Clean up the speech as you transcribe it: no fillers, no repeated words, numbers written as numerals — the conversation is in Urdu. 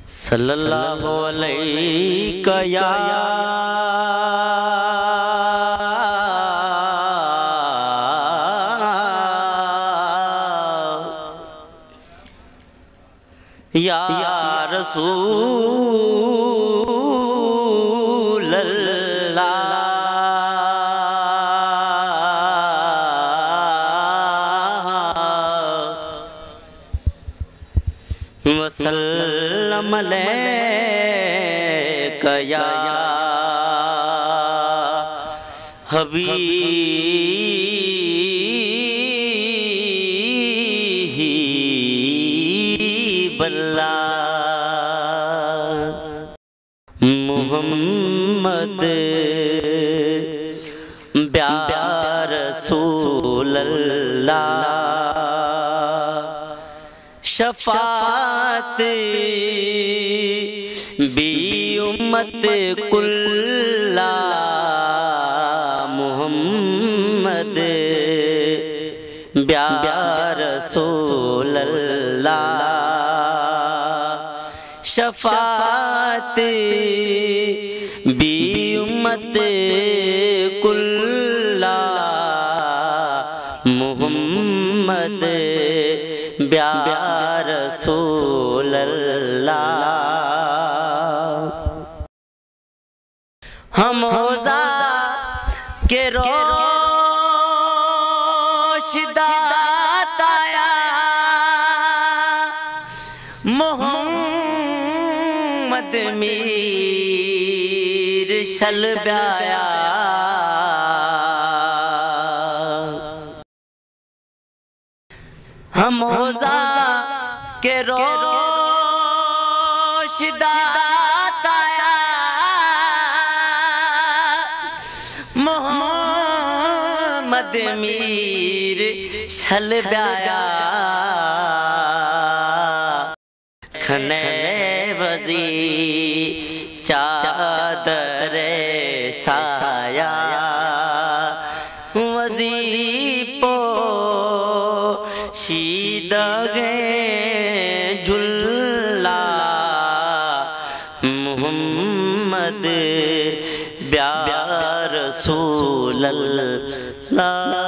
صلی اللہ علیہ یا رسول اللہ وسلم علیک یا حبیب اللہ محمد یا رسول اللہ شفاعت بھی امت کلا محمد یا رسول اللہ شفاعت بھی امت کلا محمد یا رسول اللہ ہم ہوزا کے روشدات آیا محمد میر شلب آیا ہم ہوزا کے روشدات آیا محمد میر شلب آیا کھنے وزی چادر سایہ وزی پو شیدگے جھلا محمد یا رسول اللہ